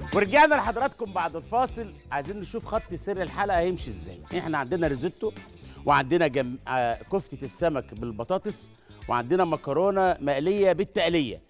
ورجعنا لحضراتكم بعد الفاصل. عايزين نشوف خط سير الحلقه هيمشي ازاي. احنا عندنا ريزوتو، وعندنا كفته السمك بالبطاطس، وعندنا مكرونه مقليه بالتقليه.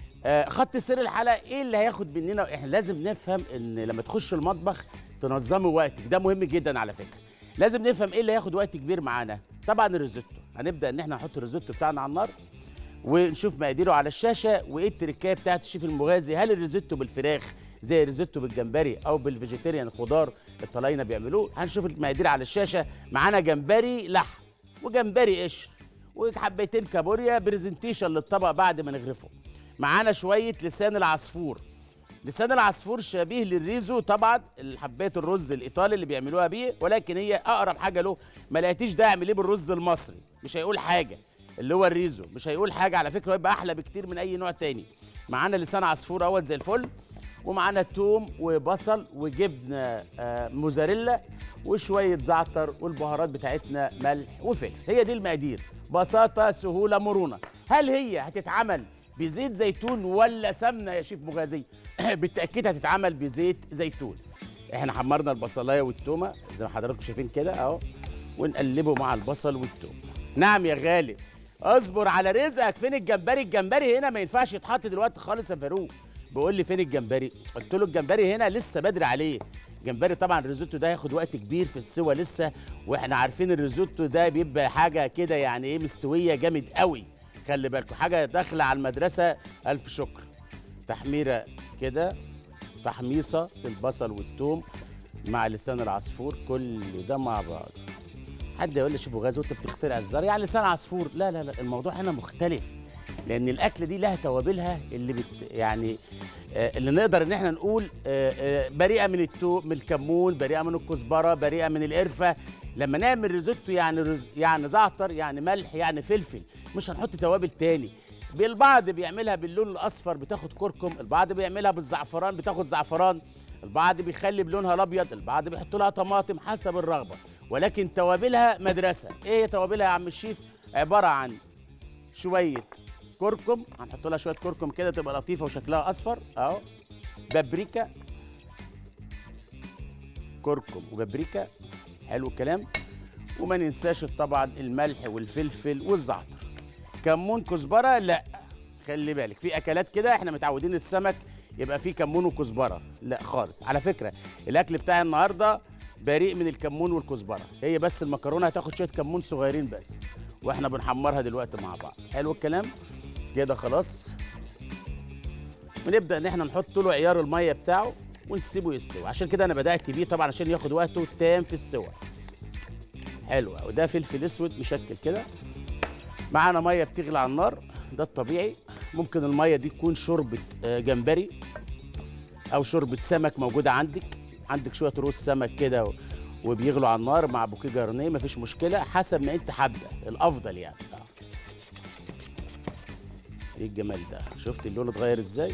خط سير الحلقه ايه اللي هياخد مننا؟ احنا لازم نفهم ان لما تخش المطبخ تنظمي وقتك، ده مهم جدا على فكره. لازم نفهم ايه اللي هياخد وقت كبير معانا. طبعا الريزوتو هنبدا ان احنا نحط الريزوتو بتاعنا على النار ونشوف مقاديره على الشاشه، وايه التركايه بتاعت الشيف المغازي. هل الريزوتو بالفراخ زي الريزوتو بالجمبري او بالفيجيتيريان الخضار الطلاينه بيعملوه؟ هنشوف المقادير على الشاشه. معانا جمبري لحم وجمبري قشر وحبيتين كابوريا برزنتيشن للطبق بعد ما نغرفه. معانا شويه لسان العصفور. لسان العصفور شبيه للريزو طبعا، حبايه الرز الايطالي اللي بيعملوها بيه، ولكن هي اقرب حاجه له. ما لقيتيش ده اعمل ايه بالرز المصري، مش هيقول حاجه. اللي هو الريزو مش هيقول حاجه على فكره، ويبقى احلى بكتير من اي نوع تاني. معانا لسان عصفور اهوت زي الفل، ومعانا توم وبصل وجبنه موزاريلا وشويه زعتر، والبهارات بتاعتنا ملح وفلفل. هي دي المقادير، بساطه سهوله مرونه. هل هي هتتعمل بزيت زيتون ولا سمنه يا شيف مغازي؟ بالتاكيد هتتعمل بزيت زيتون. احنا حمرنا البصلايه والتومه زي ما حضراتكم شايفين كده اهو، ونقلبه مع البصل والتوم. نعم يا غالي، اصبر على رزقك. فين الجمبري؟ الجمبري هنا ما ينفعش يتحط دلوقتي خالص يا فاروق. بيقول لي فين الجمبري؟ قلت له الجمبري هنا لسه بدري عليه. الجمبري طبعا الريزوتو ده هياخد وقت كبير في السوى لسه، واحنا عارفين الريزوتو ده بيبقى حاجه كده يعني ايه، مستويه جامد قوي. خلي بالكم حاجه داخله على المدرسه. الف شكر. تحميره كده، تحميصه البصل والثوم مع لسان العصفور، كل ده مع بعض. حد يقول لي شوفوا غاز وانت بتخترع الزر يعني لسان عصفور؟ لا لا لا، الموضوع هنا مختلف، لان الاكله دي لها توابلها اللي يعني اللي نقدر ان احنا نقول بريئه من التوم، من الكمون، بريئه من الكزبره، بريئه من القرفه. لما نعمل ريزوتو يعني يعني زعتر، يعني ملح، يعني فلفل، مش هنحط توابل تاني. البعض بيعملها باللون الاصفر بتاخد كركم، البعض بيعملها بالزعفران بتاخد زعفران، البعض بيخلي بلونها الابيض، البعض بيحط لها طماطم حسب الرغبه. ولكن توابلها مدرسه. ايه هي توابلها يا عم الشيف؟ عباره عن شويه كركم، هنحط لها شويه كركم كده تبقى لطيفه وشكلها اصفر اهو. بابريكا، كركم وبابريكا، حلو الكلام. وما ننساش طبعا الملح والفلفل والزعتر. كمون كزبره لا، خلي بالك في اكلات كده احنا متعودين السمك يبقى فيه كمون وكزبره، لا خالص. على فكره الاكل بتاعي النهارده بريء من الكمون والكزبره، هي بس المكرونه هتاخد شويه كمون صغيرين بس، واحنا بنحمرها دلوقتي مع بعض. حلو الكلام كده خلاص. ونبدا ان احنا نحط له عيار الميه بتاعه ونسيبه يستوي. عشان كده انا بدات بيه طبعا عشان ياخد وقته تام في السوى. حلو قوي. ده فلفل اسود مشكل كده. معانا ميه بتغلي على النار، ده الطبيعي. ممكن الميه دي تكون شوربه جمبري او شوربه سمك موجوده عندك شويه رز سمك كده وبيغلوا على النار مع بوكيه جرنيه، مفيش مشكله حسب ما انت حابه، الافضل يعني. ايه الجمال ده؟ شفت اللون اتغير ازاي؟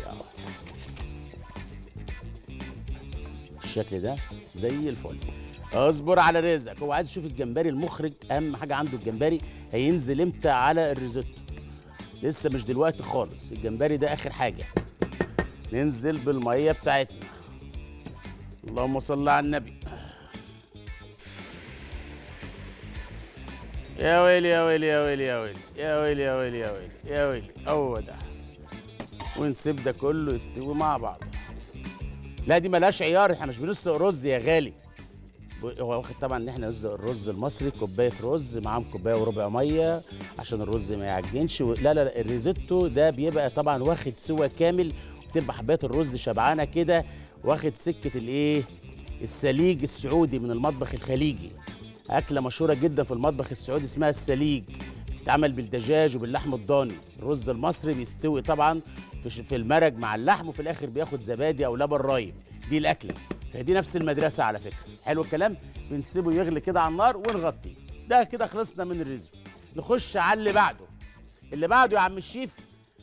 الشكل ده زي الفل. اصبر على رزقك. هو عايز يشوف الجمبري، المخرج اهم حاجه عنده الجمبري هينزل امتى على الريزوتو. لسه مش دلوقتي خالص، الجمبري ده اخر حاجه. ننزل بالميه بتاعتنا. اللهم صل على النبي. يا ويلي يا ويلي يا ويلي يا ويلي يا ويلي يا ويلي يا ويلي يا ويلي، هو ده. ونسيب ده كله يستوي مع بعض. لا دي ملهاش عيار، احنا مش بنسلق رز يا غالي. هو واخد طبعا ان احنا نسلق الرز المصري، كوبايه رز معاهم كوبايه وربع ميه عشان الرز ما يعجنش لا لا لا، الريزوتو ده بيبقى طبعا واخد سوى كامل، وبتبقى حبايه الرز شبعانه كده، واخد سكه الايه، السليج السعودي من المطبخ الخليجي. اكله مشهوره جدا في المطبخ السعودي اسمها السليج، بتتعمل بالدجاج وباللحم الضاني. الرز المصري بيستوي طبعا في المرج مع اللحم، وفي الاخر بياخد زبادي او لبن رايب. دي الاكله، فدي نفس المدرسه على فكره. حلو الكلام. بنسيبه يغلي كده على النار ونغطيه. ده كده خلصنا من الريزو. نخش على اللي بعده. اللي بعده يا عم الشيف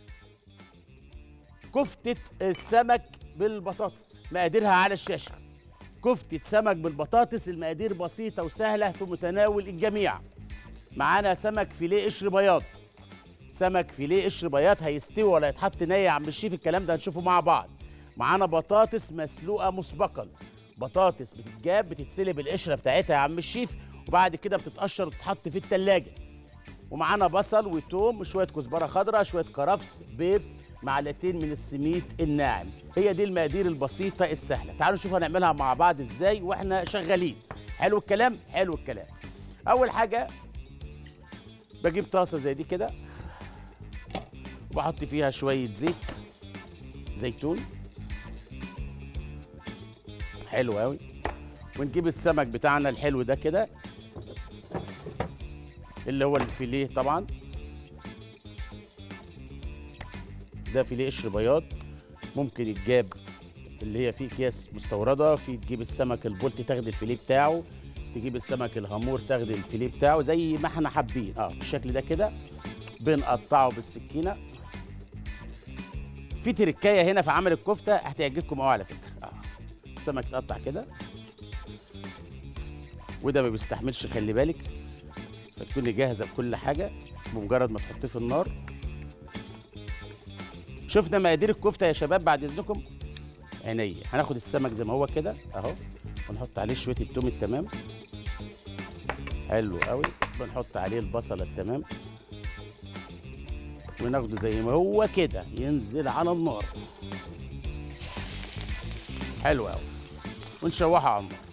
كفته السمك بالبطاطس. مقاديرها على الشاشه. كفتة سمك بالبطاطس، المقادير بسيطة وسهلة في متناول الجميع. معانا سمك فيليه قشر بياض. سمك فيليه قشر بياض هيستوي ولا يتحط ني يا عم الشيف؟ الكلام ده هنشوفه مع بعض. معانا بطاطس مسلوقه مسبقا. بطاطس بتتجاب بتتسلق بالقشره بتاعتها يا عم الشيف، وبعد كده بتتقشر وتتحط في التلاجة. ومعانا بصل وتوم، شويه كزبره خضراء، شويه كرفس، بيض، معلقتين من السميد الناعم. هي دي المقادير البسيطه السهله. تعالوا نشوف هنعملها مع بعض ازاي واحنا شغالين. حلو الكلام، حلو الكلام. اول حاجه بجيب طاسه زي دي كده، وبحط فيها شويه زيت زيتون. حلو قوي. ونجيب السمك بتاعنا الحلو ده كده، اللي هو الفيليه طبعا. ده فيليه قشر بياض، ممكن يتجاب اللي هي فيه اكياس مستورده، في تجيب السمك البلطي تاخد الفيليه بتاعه، تجيب السمك الهامور تاخد الفيليه بتاعه زي ما احنا حابين. بالشكل ده كده بنقطعه بالسكينه. في تركايه هنا في عمل الكفته هتعجبكم قوي على فكره. السمك يتقطع كده، وده ما بيستحملش، خلي بالك، فتكوني جاهزه بكل حاجه بمجرد ما تحطيه في النار. شفنا مقادير الكفته يا شباب بعد اذنكم؟ عينيا. هناخد السمك زي ما هو كده اهو، ونحط عليه شويه التوم التمام. حلو قوي. بنحط عليه البصله التمام، وناخده زي ما هو كده ينزل على النار. حلو قوي. ونشوحه على النار.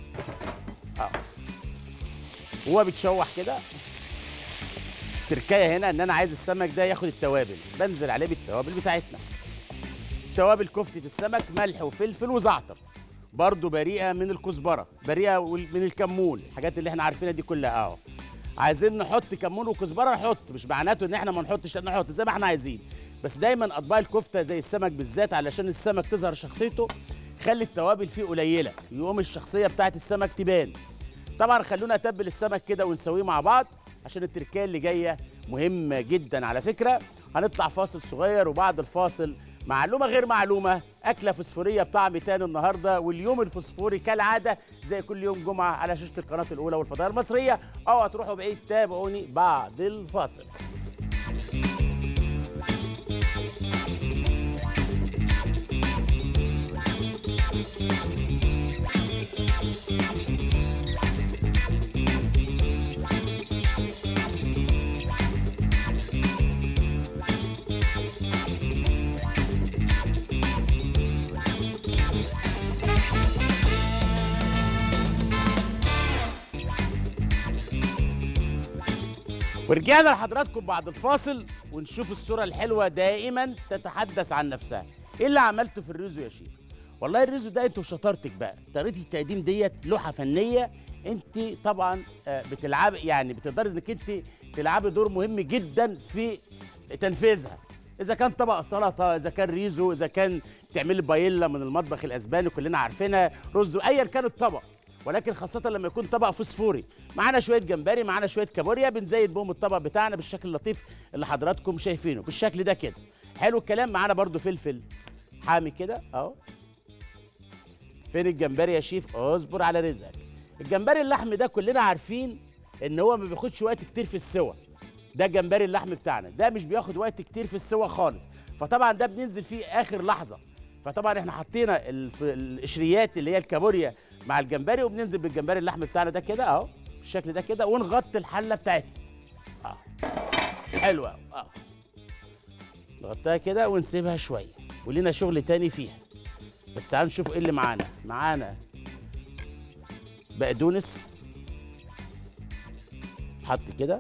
وهو بيتشوح كده، التركايه هنا ان انا عايز السمك ده ياخد التوابل، بنزل عليه بالتوابل بتاعتنا. توابل كفته السمك ملح وفلفل وزعتر، برضو بريئه من الكزبره، بريئه من الكمون، الحاجات اللي احنا عارفينها دي كلها اهو. عايزين نحط كمون وكزبره نحط، مش معناته ان احنا ما نحطش، نحط زي ما احنا عايزين. بس دايما اطباق الكفته زي السمك بالذات، علشان السمك تظهر شخصيته، خلي التوابل فيه قليله، يقوم الشخصيه بتاعت السمك تبان. طبعا خلونا اتبل السمك كده ونسويه مع بعض، عشان التركيه اللي جايه مهمه جدا على فكره. هنطلع فاصل صغير، وبعد الفاصل معلومه غير معلومه، اكله فسفوريه بطعم تاني النهارده، واليوم الفسفوري كالعاده زي كل يوم جمعه على شاشه القناه الاولى والفضائيه المصريه. اوعوا تروحوا بعيد، تابعوني بعد الفاصل. ورجعنا لحضراتكم بعد الفاصل، ونشوف الصورة الحلوة دائما تتحدث عن نفسها. ايه اللي عملته في الريزو يا شيف؟ والله الريزو ده انت وشطارتك بقى، طريقة التقديم ديت لوحة فنية. انت طبعا بتلعبي، يعني بتقدري انك انت تلعبي دور مهم جدا في تنفيذها. اذا كان طبق سلطة، اذا كان ريزو، اذا كان تعملي بايلا من المطبخ الاسباني كلنا عارفينها، رز، ايا كان الطبق، ولكن خاصة لما يكون طبق فوسفوري. معانا شوية جمبري، معانا شوية كابوريا، بنزين بهم الطبق بتاعنا بالشكل اللطيف اللي حضراتكم شايفينه بالشكل ده كده. حلو الكلام. معانا برضو فلفل حامي كده اهو. فين الجمبري يا شيف؟ اصبر على رزقك. الجمبري اللحم ده كلنا عارفين ان هو ما بياخدش وقت كتير في السوى. ده جمبري اللحم بتاعنا، ده مش بياخد وقت كتير في السوى خالص، فطبعا ده بننزل فيه اخر لحظة. فطبعا احنا حطينا القشريات اللي هي الكابوريا مع الجمبري، وبننزل بالجمبري اللحم بتاعنا ده كده اهو بالشكل ده كده، ونغطي الحله بتاعتنا. حلوه اهو. نغطيها كده ونسيبها شويه، ولينا شغل تاني فيها. بس تعالوا نشوف ايه اللي معانا. معانا بقدونس، حط كده،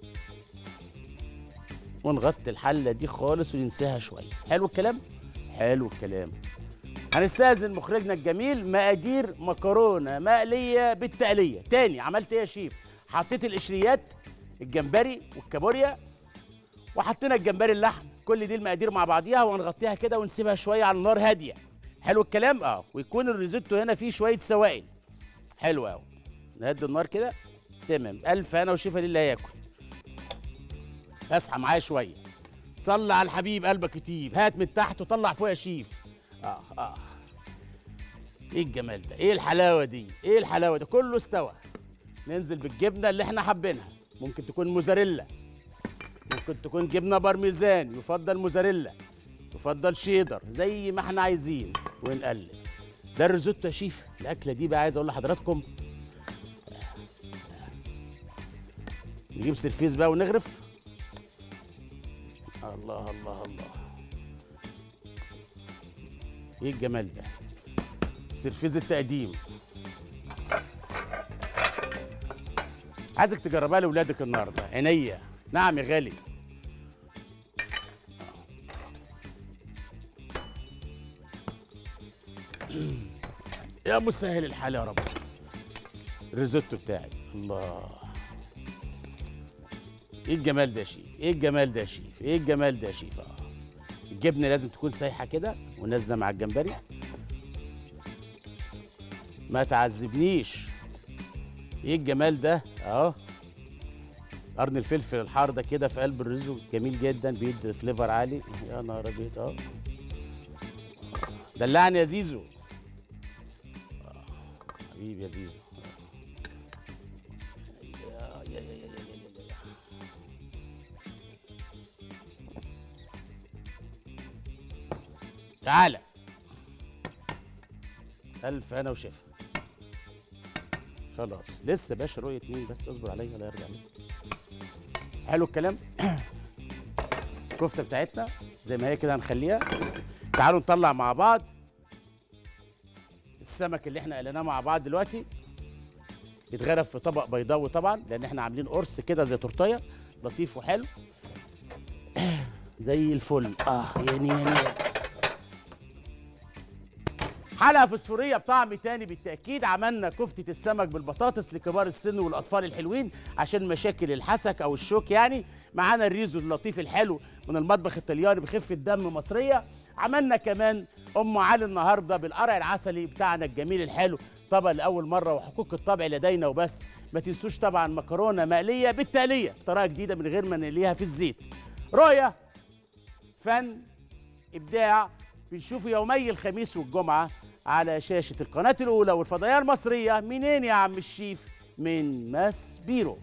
ونغطي الحله دي خالص وننساها شويه. حلو الكلام، حلو الكلام. هنستأذن مخرجنا الجميل. مقادير مكرونه مقليه بالتقليه. تاني عملت ايه يا شيف؟ حطيت القشريات، الجمبري والكابوريا، وحطينا الجمبري اللحم، كل دي المقادير مع بعضيها، وهنغطيها كده ونسيبها شويه على النار هاديه. حلو الكلام. ويكون الريزوتو هنا فيه شويه سوائل. حلو قوي. نهدي النار كده. تمام. الف هنا وشفا لله ياكل. اصحى معايا شويه. صلي على الحبيب قلبك يطيب. هات من تحت وطلع فوق يا شيف. ايه الجمال ده؟ ايه الحلاوه دي؟ ايه الحلاوه ده؟ كله استوى. ننزل بالجبنه اللي احنا حابينها، ممكن تكون موزاريلا، ممكن تكون جبنه بارميزان، يفضل موزاريلا، تفضل شيدر زي ما احنا عايزين ونقلب. ده الريزوتو يا شيف. الاكله دي بقى عايز اقول لحضراتكم، نجيب سرفيس بقى ونغرف. الله الله الله، ايه الجمال ده، سرفيس التقديم. عايزك تجربها لاولادك النهارده. عينيا. نعم يا غالي. يا مسهل الحال يا رب. الريزوتو بتاعي، الله، ايه الجمال ده يا شيف، ايه الجمال ده يا شيف، ايه الجمال ده يا شيف. الجبنه لازم تكون سايحه كده ونازله مع الجمبري، ما تعذبنيش. ايه الجمال ده اهو. قرن الفلفل الحار ده كده في قلب الريزو جميل جدا، بيدي فليفر عالي. يا نهار ابيض. اهو دلعني يا زيزو. حبيبي يا زيزو. تعالى. ألف أنا وشفا. خلاص لسه باشا رؤية مين، بس اصبر عليا ولا يرجع لي. حلو الكلام. الكفتة بتاعتنا زي ما هي كده هنخليها. تعالوا نطلع مع بعض السمك اللي احنا قلناه مع بعض دلوقتي، يتغرف في طبق بيضاوي طبعا، لان احنا عاملين قرص كده زي تورتيه لطيف وحلو زي الفل. يعني حلقه فسفوريه بطعم تاني بالتاكيد. عملنا كفته السمك بالبطاطس لكبار السن والاطفال الحلوين عشان مشاكل الحسك او الشوك يعني. معانا الريزو اللطيف الحلو من المطبخ الطلياني بخفه دم مصريه. عملنا كمان ام علي النهارده بالقرع العسلي بتاعنا الجميل الحلو، طبق لاول مره وحقوق الطبع لدينا وبس. ما تنسوش طبعا مكرونه مقليه بالتقليه بطريقه جديده من غير ما نقليها في الزيت. رؤيه، فن، ابداع، بنشوفه يومي الخميس والجمعه على شاشه القناه الاولى والفضائيه المصريه. منين يا عم الشيف؟ من ماس بيرو.